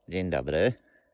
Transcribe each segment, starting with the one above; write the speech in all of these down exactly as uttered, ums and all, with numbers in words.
Dzień dobry.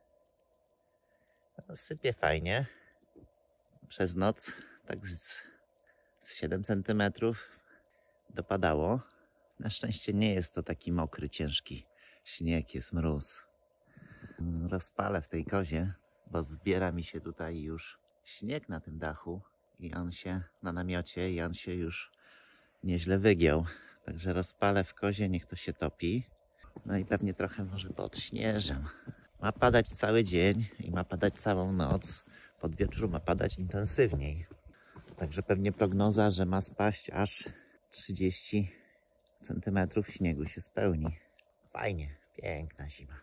Sypie fajnie. Przez noc tak z, z siedem centymetrów dopadało. Na szczęście nie jest to taki mokry, ciężki śnieg, jest mróz. Rozpalę w tej kozie, bo zbiera mi się tutaj już śnieg na tym dachu i on się na namiocie i on się już nieźle wygiął. Także rozpalę w kozie, niech to się topi. No i pewnie trochę może podśnieżę. Ma padać cały dzień i ma padać całą noc. Pod wieczór ma padać intensywniej. Także pewnie prognoza, że ma spaść aż trzydzieści centymetrów śniegu się spełni. Fajnie, piękna zima.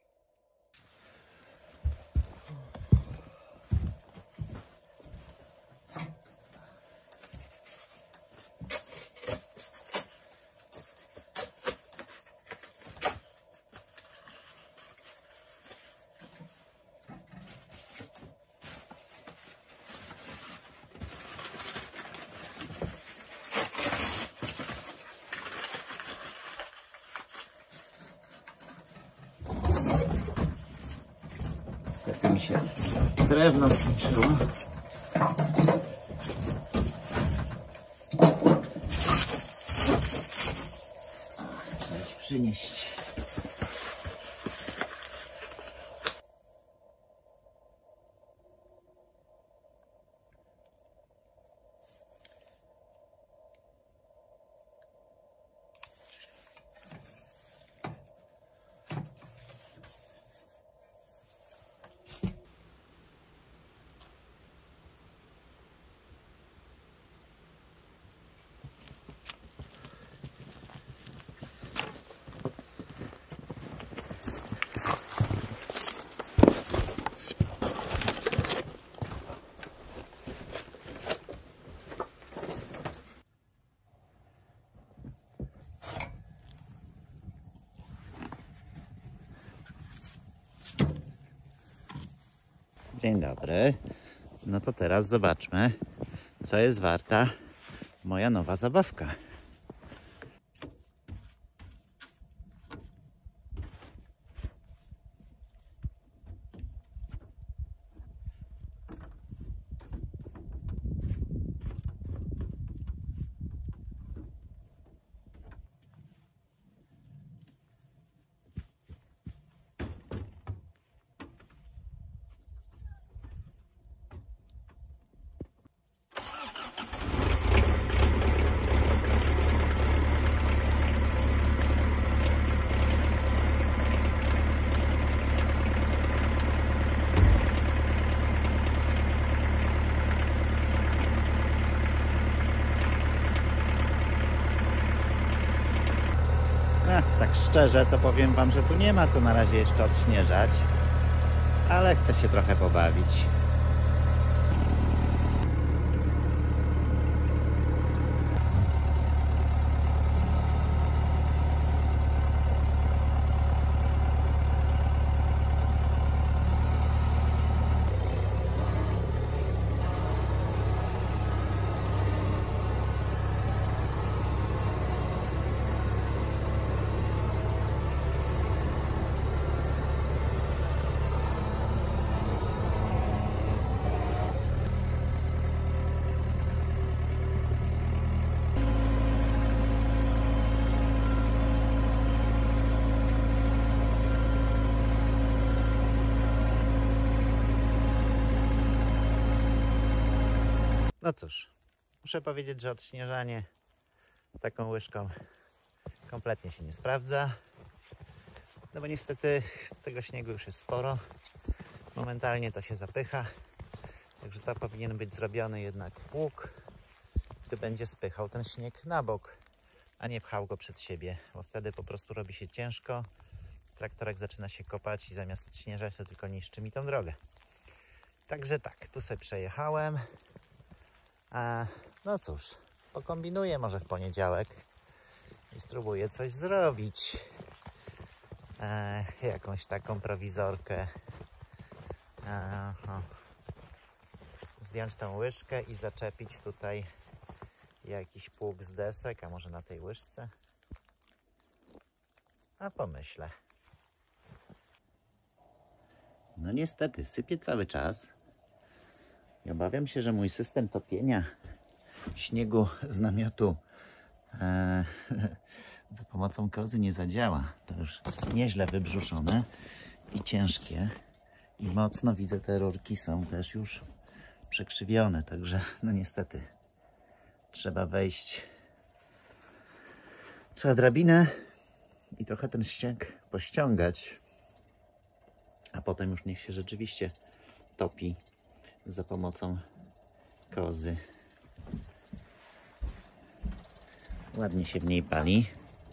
Niestety mi się drewno skończyło. Trzeba ich przynieść. Dzień dobry. No to teraz zobaczmy, co jest warta moja nowa zabawka. Ach, tak szczerze to powiem wam, że tu nie ma co na razie jeszcze odśnieżać, ale chcę się trochę pobawić. No cóż, muszę powiedzieć, że odśnieżanie taką łyżką kompletnie się nie sprawdza. No bo niestety tego śniegu już jest sporo. Momentalnie to się zapycha. Także to powinien być zrobiony jednak pług, który będzie spychał ten śnieg na bok, a nie pchał go przed siebie, bo wtedy po prostu robi się ciężko. Traktorek zaczyna się kopać i zamiast odśnieżać, to tylko niszczy mi tą drogę. Także tak, tu sobie przejechałem. A, no cóż, pokombinuję może w poniedziałek i spróbuję coś zrobić. E, jakąś taką prowizorkę. E, zdjąć tą łyżkę i zaczepić tutaj jakiś pług z desek, a może na tej łyżce? A pomyślę. No niestety, sypie cały czas. I obawiam się, że mój system topienia śniegu z namiotu e, za pomocą kozy nie zadziała. To już jest nieźle wybrzuszone i ciężkie. I mocno widzę, te rurki są też już przekrzywione. Także no niestety trzeba wejść. Trzeba drabinę i trochę ten śnieg pościągać. A potem już niech się rzeczywiście topi za pomocą kozy. Ładnie się w niej pali.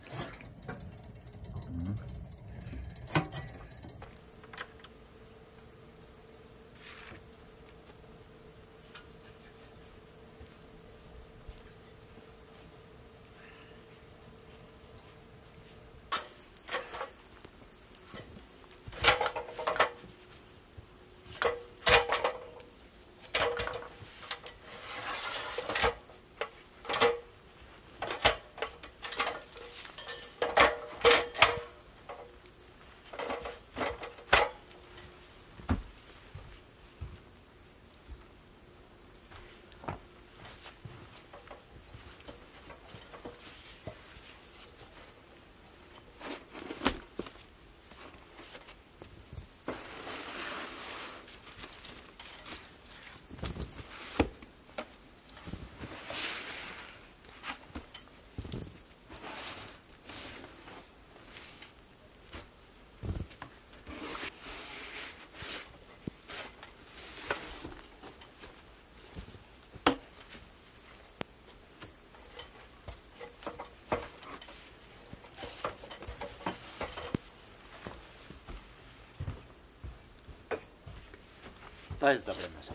To jest dobre narzędzie.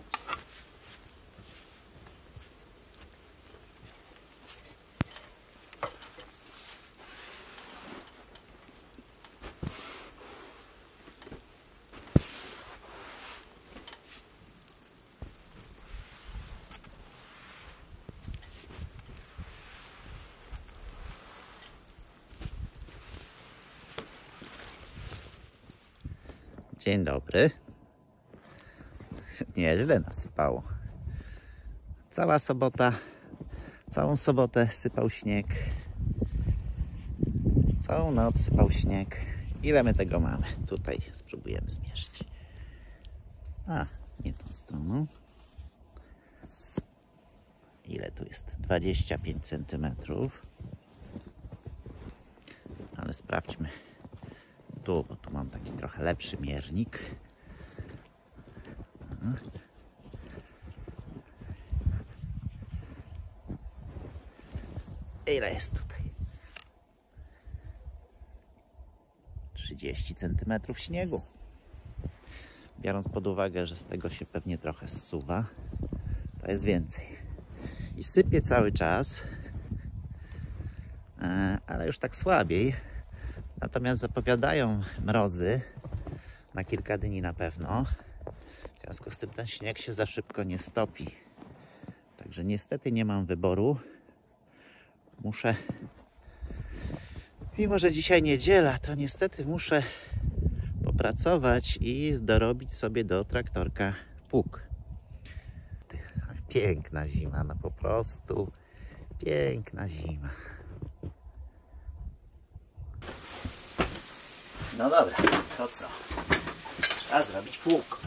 Dzień dobry. Nieźle nasypało. Cała sobota, całą sobotę sypał śnieg. Całą noc sypał śnieg. Ile my tego mamy? Tutaj spróbujemy zmierzyć. A, nie tą stroną. Ile tu jest? dwadzieścia pięć centymetrów. Ale sprawdźmy tu, bo tu mam taki trochę lepszy miernik. Ile jest tutaj? trzydzieści centymetrów śniegu. Biorąc pod uwagę, że z tego się pewnie trochę zsuwa, to jest więcej. I sypie cały czas, ale już tak słabiej. Natomiast zapowiadają mrozy na kilka dni na pewno. W związku z tym ten śnieg się za szybko nie stopi. Także niestety nie mam wyboru. Muszę, mimo że dzisiaj niedziela, to niestety muszę popracować i dorobić sobie do traktorka pług. Piękna zima, no po prostu piękna zima. No dobra, to co? Trzeba zrobić pług.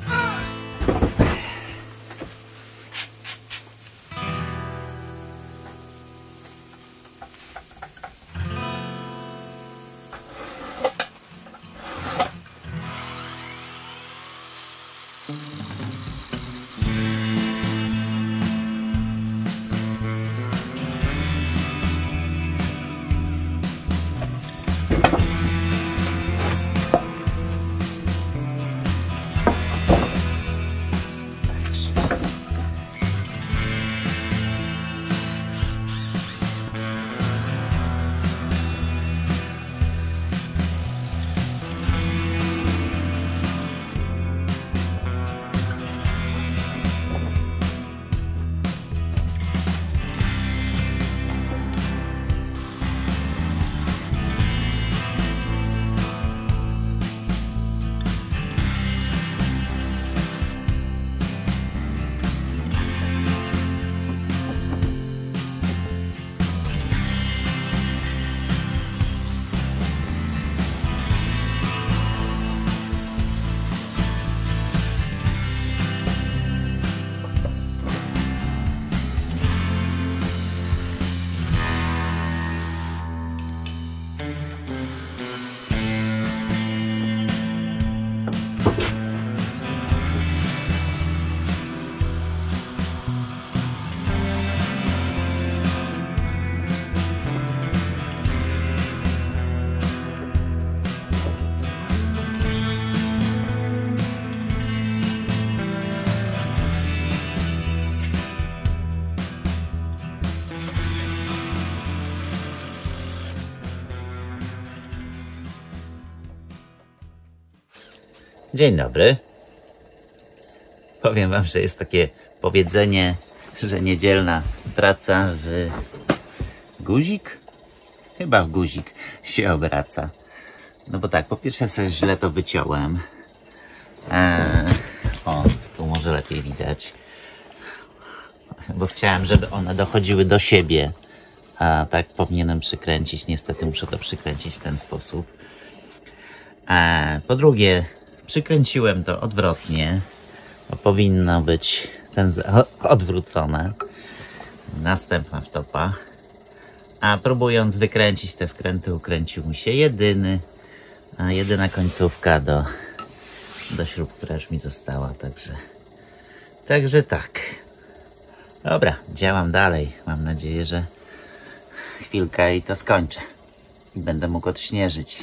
Dzień dobry. Powiem wam, że jest takie powiedzenie, że niedzielna praca w guzik? Chyba w guzik się obraca. No bo tak, po pierwsze sobie źle to wyciąłem. Eee, o, tu może lepiej widać. Bo chciałem, żeby one dochodziły do siebie. A tak powinienem przykręcić. Niestety muszę to przykręcić w ten sposób. Eee, po drugie, przykręciłem to odwrotnie. Bo powinno być ten odwrócone. Następna wtopa. A próbując wykręcić te wkręty, ukręcił mi się jedyny, a jedyna końcówka do, do śrub, która już mi została. Także, także tak. Dobra, działam dalej. Mam nadzieję, że chwilkę i to skończę. I będę mógł odśnieżyć.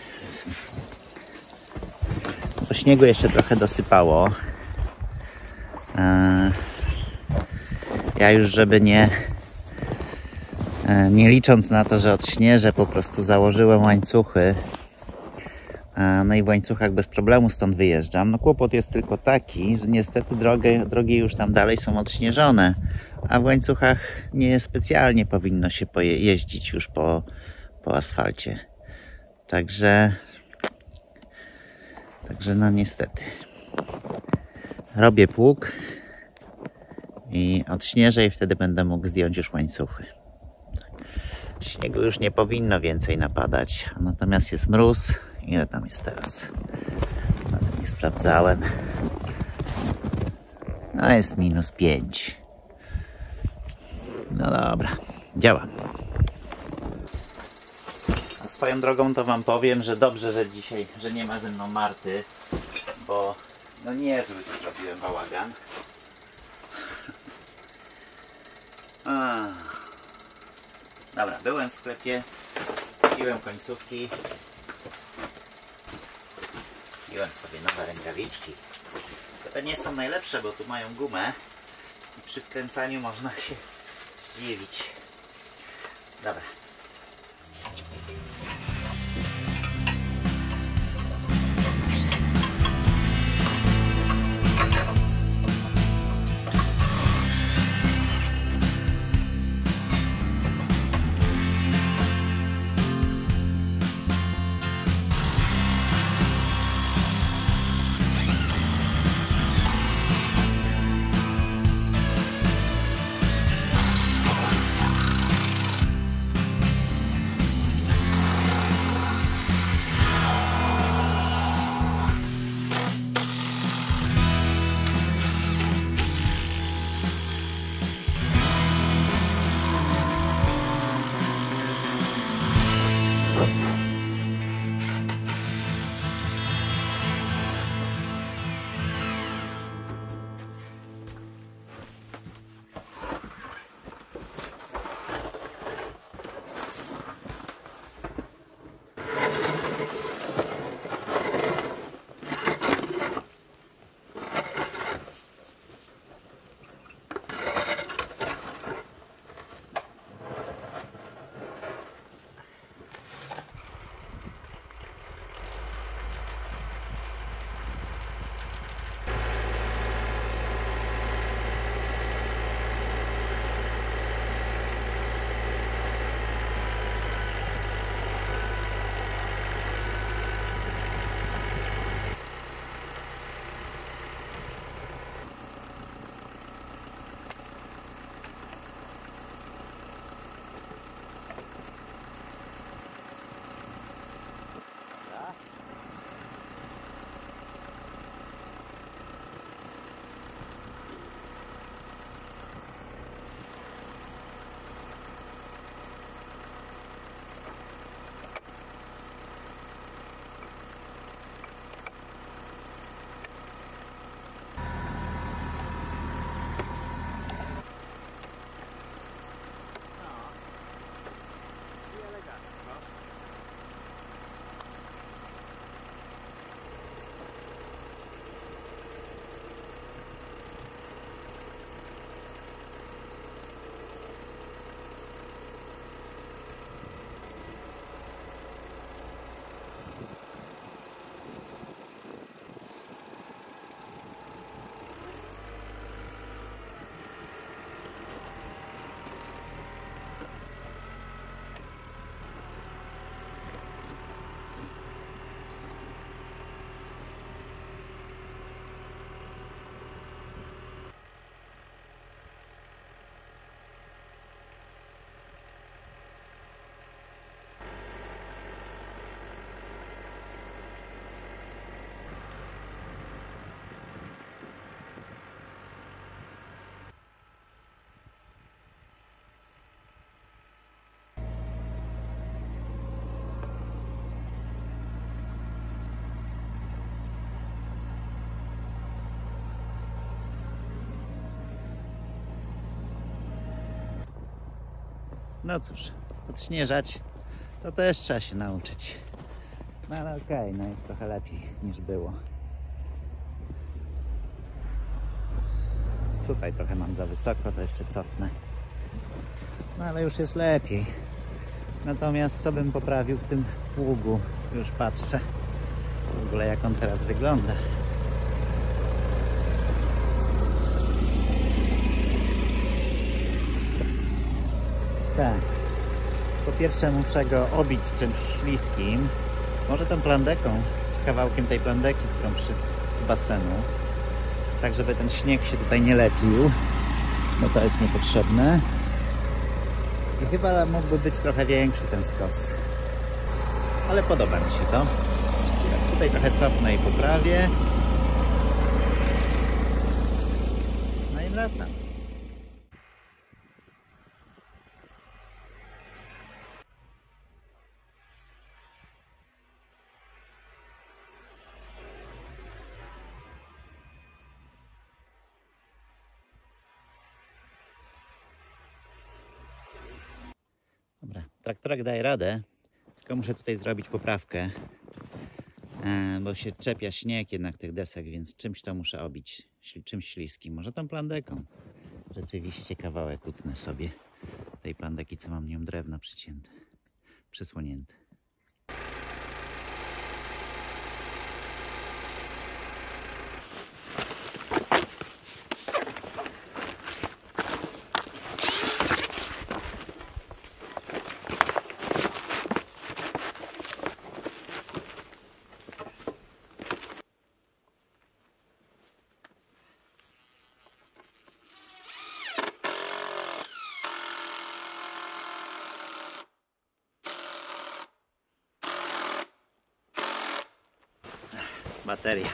Po śniegu jeszcze trochę dosypało. Ja już, żeby nie nie licząc na to, że odśnieżę, po prostu założyłem łańcuchy. No i w łańcuchach bez problemu stąd wyjeżdżam. No kłopot jest tylko taki, że niestety drogi, drogi już tam dalej są odśnieżone, a w łańcuchach nie specjalnie powinno się jeździć już po, po asfalcie. Także, także no niestety. Robię pług i odśnieżę i wtedy będę mógł zdjąć już łańcuchy. Śniegu już nie powinno więcej napadać, natomiast jest mróz. Ile tam jest teraz? Nawet nie sprawdzałem. No jest minus pięć. No dobra, działam. A swoją drogą to wam powiem, że dobrze, że dzisiaj, że nie ma ze mną Marty, bo no niezły tu zrobiłem bałagan. Dobra, byłem w sklepie, kupiłem końcówki, kupiłem sobie nowe rękawiczki. Te nie są najlepsze, bo tu mają gumę i przy wkręcaniu można się zdziwić. Dobra. No cóż, odśnieżać to też trzeba się nauczyć. No ale okej, okay, no jest trochę lepiej niż było. Tutaj trochę mam za wysoko, to jeszcze cofnę. No ale już jest lepiej. Natomiast co bym poprawił w tym pługu? Już patrzę w ogóle jak on teraz wygląda. Tak. Po pierwsze muszę go obić czymś śliskim. Może tą plandeką, kawałkiem tej plandeki, którą przy, z basenu. Tak, żeby ten śnieg się tutaj nie lepił. No to jest niepotrzebne. I chyba mógłby być trochę większy ten skos. Ale podoba mi się to. Tutaj trochę cofnę i poprawię. No i wracam. Dobra, traktorek daje radę, tylko muszę tutaj zrobić poprawkę, bo się czepia śnieg jednak tych desek, więc czymś to muszę obić, czymś śliskim, może tą plandeką. Rzeczywiście kawałek utnę sobie tej plandeki, co mam nią drewno przycięte, przysłonięte. Bateria.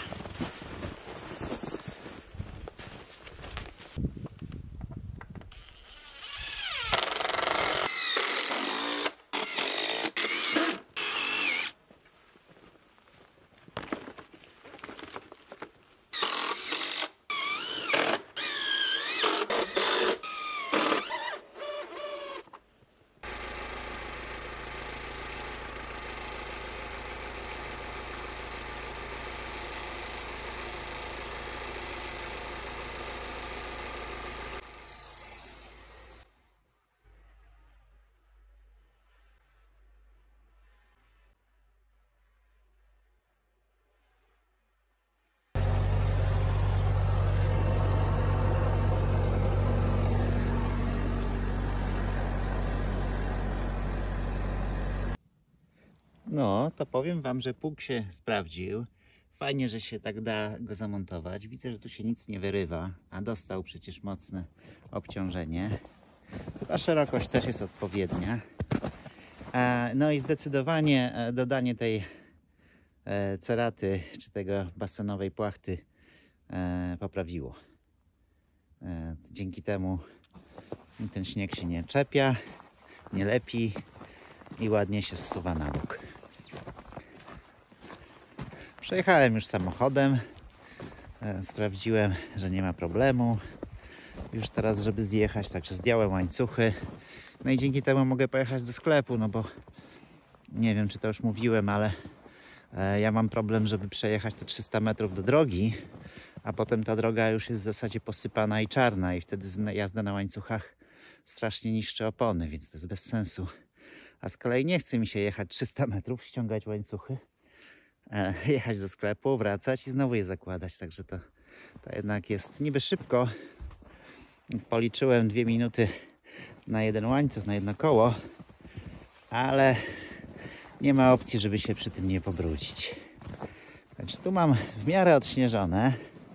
No, to powiem wam, że pług się sprawdził. Fajnie, że się tak da go zamontować. Widzę, że tu się nic nie wyrywa, a dostał przecież mocne obciążenie. Ta szerokość też jest odpowiednia. No i zdecydowanie dodanie tej ceraty, czy tego basenowej płachty poprawiło. Dzięki temu ten śnieg się nie czepia, nie lepi i ładnie się zsuwa na bok. Przejechałem już samochodem, sprawdziłem, że nie ma problemu już teraz, żeby zjechać, także zdjąłem łańcuchy. No i dzięki temu mogę pojechać do sklepu, no bo nie wiem, czy to już mówiłem, ale ja mam problem, żeby przejechać te trzysta metrów do drogi, a potem ta droga już jest w zasadzie posypana i czarna i wtedy jazda na łańcuchach strasznie niszczy opony, więc to jest bez sensu. A z kolei nie chce mi się jechać trzysta metrów, ściągać łańcuchy, e, jechać do sklepu, wracać i znowu je zakładać. Także to, to jednak jest niby szybko. Policzyłem dwie minuty na jeden łańcuch, na jedno koło, ale nie ma opcji, żeby się przy tym nie pobrudzić. Także tu mam w miarę odśnieżone.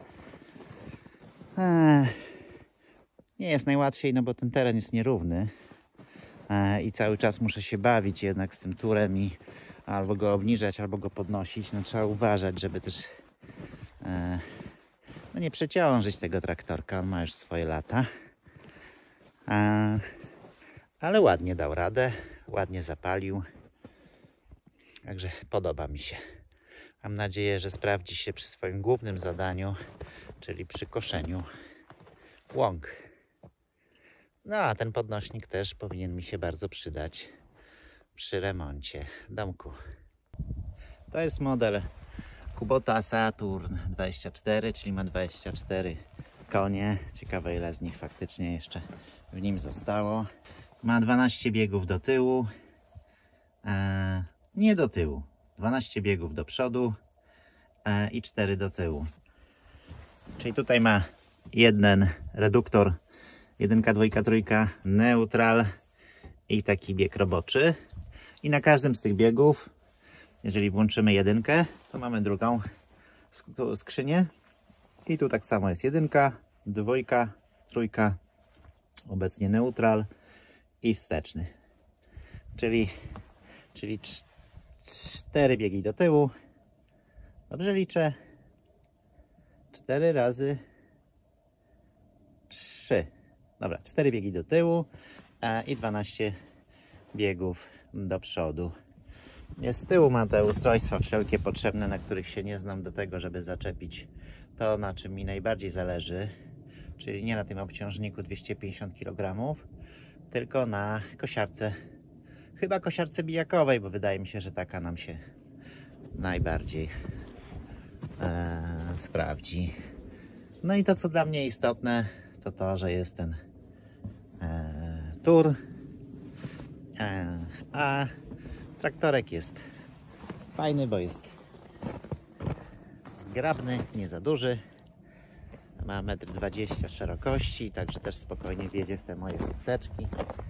E, nie jest najłatwiej, no bo ten teren jest nierówny. I cały czas muszę się bawić jednak z tym turem i albo go obniżać, albo go podnosić. No trzeba uważać, żeby też e, no nie przeciążyć tego traktorka. On ma już swoje lata. E, ale ładnie dał radę, ładnie zapalił. Także podoba mi się. Mam nadzieję, że sprawdzi się przy swoim głównym zadaniu, czyli przy koszeniu łąk. No a ten podnośnik też powinien mi się bardzo przydać przy remoncie domku. To jest model Kubota Saturn dwadzieścia cztery, czyli ma dwadzieścia cztery konie. Ciekawe, ile z nich faktycznie jeszcze w nim zostało. Ma dwanaście biegów do tyłu, e, nie do tyłu, dwanaście biegów do przodu e, i cztery do tyłu. Czyli tutaj ma jeden reduktor, jedynka, dwójka, trójka, neutral i taki bieg roboczy. I na każdym z tych biegów, jeżeli włączymy jedynkę, to mamy drugą skrzynię. I tu tak samo jest jedynka, dwójka, trójka, obecnie neutral i wsteczny. Czyli, czyli cztery biegi do tyłu. Dobrze liczę. cztery razy trzy. Dobra, cztery biegi do tyłu a, i dwanaście biegów do przodu. Z tyłu ma te ustrojstwa wszelkie potrzebne, na których się nie znam, do tego, żeby zaczepić to, na czym mi najbardziej zależy. Czyli nie na tym obciążniku dwieście pięćdziesiąt kilogramów, tylko na kosiarce. Chyba kosiarce bijakowej, bo wydaje mi się, że taka nam się najbardziej e, sprawdzi. No i to, co dla mnie istotne, to to, że jest ten e, tur, e, a traktorek jest fajny, bo jest zgrabny, nie za duży. Ma metr dwadzieścia szerokości, także też spokojnie wjedzie w te moje furteczki.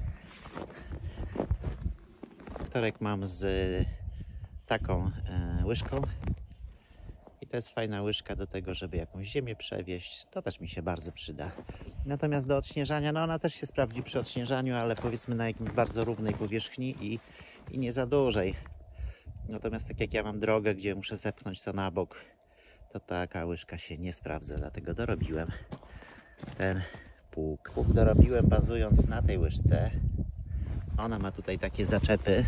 Traktorek mam z taką e, łyżką. I to jest fajna łyżka do tego, żeby jakąś ziemię przewieźć. To też mi się bardzo przyda. Natomiast do odśnieżania, no ona też się sprawdzi przy odśnieżaniu, ale powiedzmy na jakimś bardzo równej powierzchni i, i nie za dużej. Natomiast tak jak ja mam drogę, gdzie muszę zepchnąć to na bok, to taka łyżka się nie sprawdza, dlatego dorobiłem ten pług. Pług dorobiłem bazując na tej łyżce. Ona ma tutaj takie zaczepy.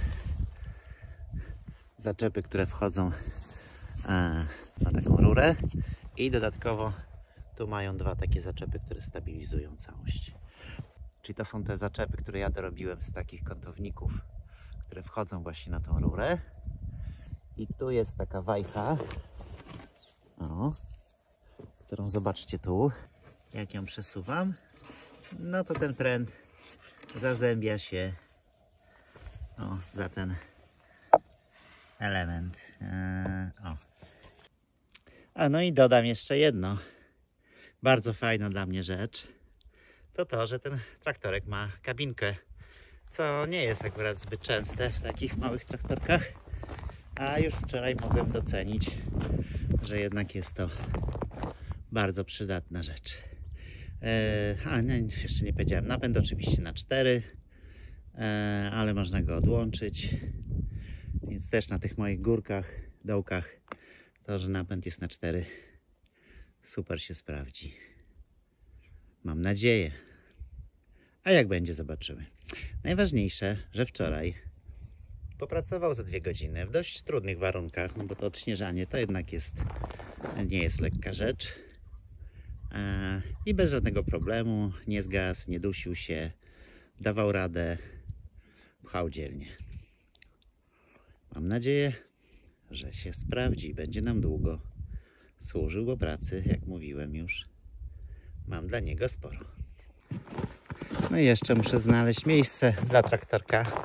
Zaczepy, które wchodzą a, na taką rurę i dodatkowo tu mają dwa takie zaczepy, które stabilizują całość. Czyli to są te zaczepy, które ja dorobiłem z takich kątowników, które wchodzą właśnie na tą rurę. I tu jest taka wajcha, o, którą zobaczcie tu, jak ją przesuwam, no to ten pręt zazębia się o, za ten element. Eee, o. A no i dodam jeszcze jedno, bardzo fajna dla mnie rzecz, to to, że ten traktorek ma kabinkę, co nie jest akurat zbyt częste w takich małych traktorkach, a już wczoraj mogłem docenić, że jednak jest to bardzo przydatna rzecz. Eee, a nie, jeszcze nie powiedziałem, napęd oczywiście na cztery, eee, ale można go odłączyć, więc też na tych moich górkach, dołkach, to, że napęd jest na cztery, super się sprawdzi. Mam nadzieję. A jak będzie, zobaczymy. Najważniejsze, że wczoraj popracował za dwie godziny w dość trudnych warunkach, no bo to odśnieżanie to jednak jest, nie jest lekka rzecz. I bez żadnego problemu, nie zgasł, nie dusił się, dawał radę, pchał dzielnie. Mam nadzieję, że się sprawdzi i będzie nam długo służył do pracy, jak mówiłem już. Mam dla niego sporo. No i jeszcze muszę znaleźć miejsce dla traktorka.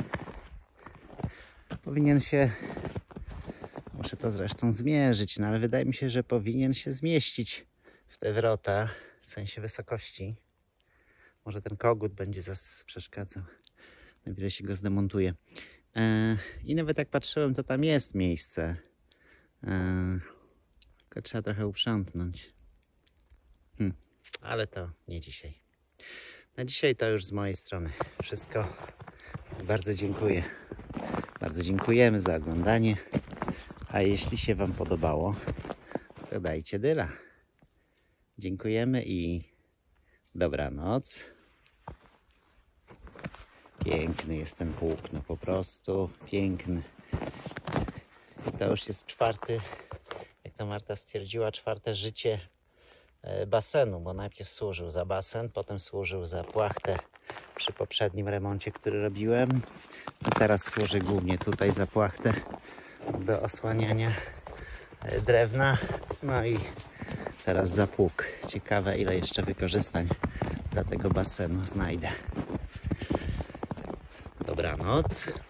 Powinien się, muszę to zresztą zmierzyć, no ale wydaje mi się, że powinien się zmieścić w te wrota, w sensie wysokości. Może ten kogut będzie zas przeszkadzał. Najwyżej się go zdemontuje. Eee, I nawet jak patrzyłem, to tam jest miejsce. Eee, tylko trzeba trochę uprzątnąć. Hm, ale to nie dzisiaj. Na dzisiaj to już z mojej strony wszystko. Bardzo dziękuję. Bardzo dziękujemy za oglądanie. A jeśli się Wam podobało, to dajcie dyla. Dziękujemy i dobranoc. Piękny jest ten pług, no po prostu piękny. I to już jest czwarty, jak to Marta stwierdziła, czwarte życie e, basenu, bo najpierw służył za basen, potem służył za płachtę przy poprzednim remoncie, który robiłem. A teraz służy głównie tutaj za płachtę do osłaniania e, drewna. No i teraz za pług. Ciekawe, ile jeszcze wykorzystań dla tego basenu znajdę. Dobranoc.